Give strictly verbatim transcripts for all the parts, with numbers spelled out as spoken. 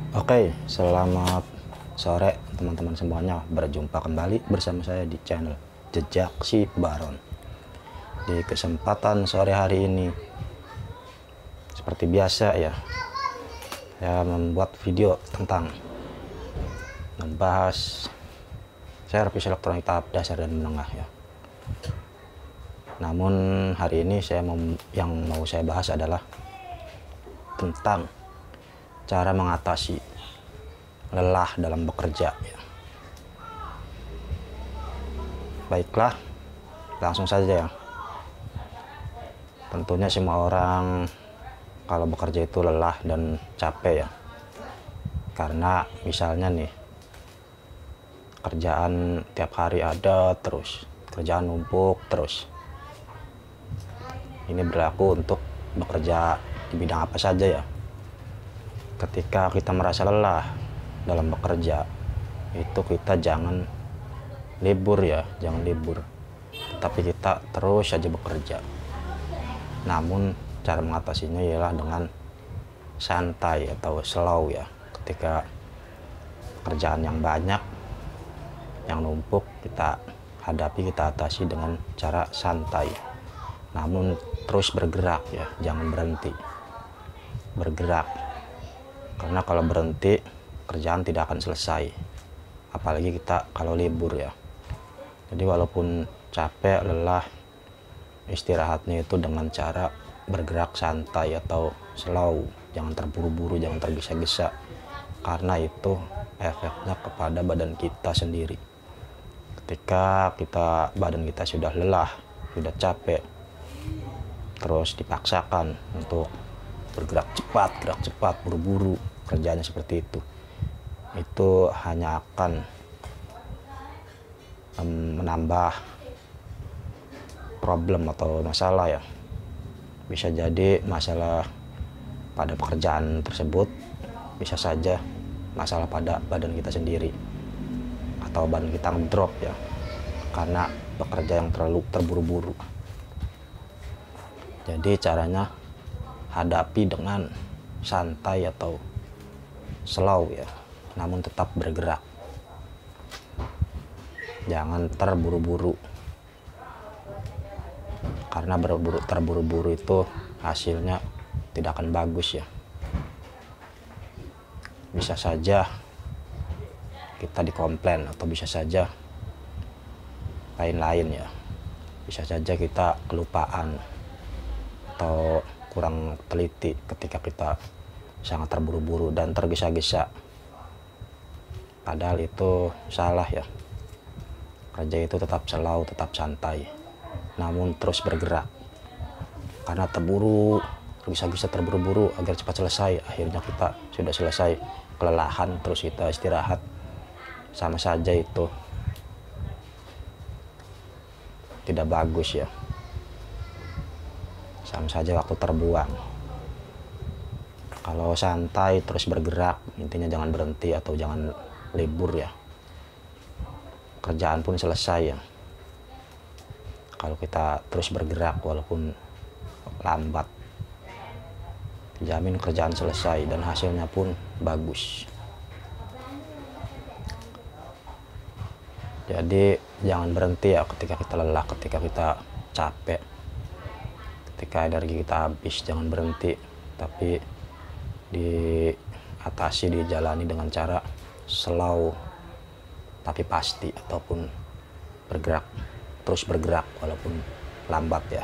Oke, selamat sore teman-teman semuanya. Berjumpa kembali bersama saya di channel Jejak Si Baron. Di kesempatan sore hari ini, seperti biasa ya, saya membuat video tentang membahas servis elektronik tahap dasar dan menengah ya. Namun hari ini saya mau, yang mau saya bahas adalah tentang cara mengatasi lelah dalam bekerja ya. Baiklah, langsung saja ya. Tentunya semua orang kalau bekerja itu lelah dan capek ya. Karena misalnya nih, kerjaan tiap hari ada terus, kerjaan numpuk terus. Ini berlaku untuk bekerja di bidang apa saja ya. Ketika kita merasa lelah dalam bekerja, itu kita jangan libur ya, jangan libur. Tetapi kita terus saja bekerja. Namun cara mengatasinya ialah dengan santai atau slow ya. Ketika kerjaan yang banyak, yang numpuk, kita hadapi, kita atasi dengan cara santai. Namun terus bergerak ya, jangan berhenti. Bergerak. Karena kalau berhenti, kerjaan tidak akan selesai. Apalagi kita kalau libur ya. Jadi walaupun capek, lelah, istirahatnya itu dengan cara bergerak santai atau slow. Jangan terburu-buru, jangan tergesa-gesa. Karena itu efeknya kepada badan kita sendiri. Ketika kita badan kita sudah lelah, sudah capek, terus dipaksakan untuk bergerak cepat, gerak cepat, buru-buru, kerjanya seperti itu. Itu hanya akan um, menambah problem atau masalah ya. Bisa jadi masalah pada pekerjaan tersebut, bisa saja masalah pada badan kita sendiri. Atau badan kita ngedrop ya, karena bekerja yang terlalu terburu-buru. Jadi caranya hadapi dengan santai atau slow ya, namun tetap bergerak. Jangan terburu-buru, karena berburu, terburu-buru itu hasilnya tidak akan bagus ya. Bisa saja kita dikomplain, atau bisa saja lain-lain ya. Bisa saja kita kelupaan atau kurang teliti ketika kita sangat terburu-buru dan tergesa-gesa. Padahal itu salah ya. Kerja itu tetap slow, tetap santai, namun terus bergerak. Karena terburu, tergesa-gesa, terburu-buru agar cepat selesai, akhirnya kita sudah selesai, kelelahan, terus kita istirahat. Sama saja itu tidak bagus ya. Sama saja waktu terbuang. Kalau santai terus bergerak, intinya jangan berhenti atau jangan libur ya, kerjaan pun selesai ya. Kalau kita terus bergerak walaupun lambat, jamin kerjaan selesai dan hasilnya pun bagus. Jadi jangan berhenti ya ketika kita lelah, ketika kita capek, ketika energi kita habis. Jangan berhenti, tapi diatasi, dijalani dengan cara slow tapi pasti, ataupun bergerak, terus bergerak walaupun lambat ya.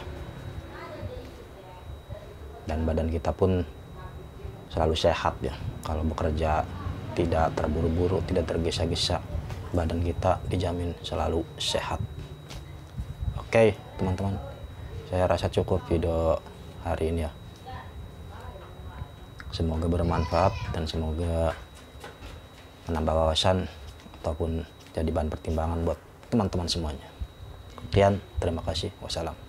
Dan badan kita pun selalu sehat ya. Kalau bekerja tidak terburu-buru, tidak tergesa-gesa, badan kita dijamin selalu sehat. Oke teman-teman, saya rasa cukup video hari ini ya. Semoga bermanfaat dan semoga menambah wawasan ataupun jadi bahan pertimbangan buat teman-teman semuanya. Sekian, terima kasih. Wassalam.